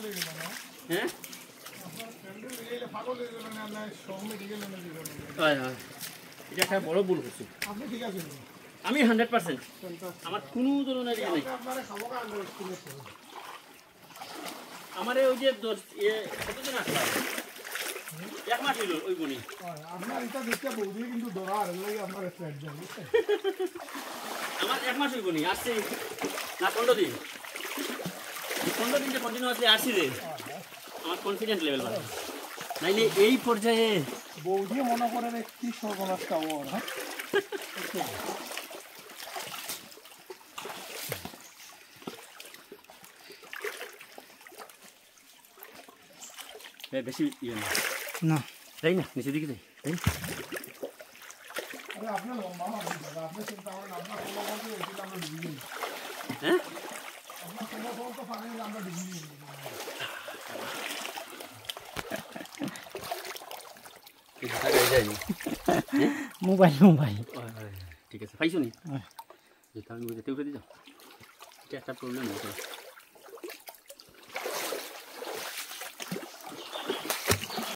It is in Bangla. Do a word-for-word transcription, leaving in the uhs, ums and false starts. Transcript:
হ্যাঁ হয় হয় এটা একটা বড় ভুল করছি আমি হান্ড্রেড পার্সেন্ট আমার কোনো ধরনের ইয়ে নেই আমার ওই যে কতদিন আসলো এক মাস হইল ওই বনি আপনার এটা দেখতে বৌদি কিন্তু ধরা আর লাগে আমার ফ্ল্যাট যাবে আমার এক মাস হইব নি আসছে না পনেরো দিন পনেরো দিন যে কন্টিনিউয়াসলি আসছি রে আমার কনফিডেন্ট লেভেল বাড়ে নাইলে এই পর্যায়ে বৌদি মনে করেন একটি সর্বনাশটা ওর হ্যাঁ বেশি ইয়ে না না তাই না নিচে দিকে যাই তাই আরে আপনার লম্বা আপনি চিন্তা করেন আপনার কোনো বলতে ওইটা আমরা ডিগ্রি হ্যাঁ আপনার কোনো বলতে পারেন আমরা ডিগ্রি মোবাইল মোবাইল ঠিক আছে পাইছো নি আমি বুঝতে উঠে দিয়ে যাও এটা একটা প্রবলেম হচ্ছে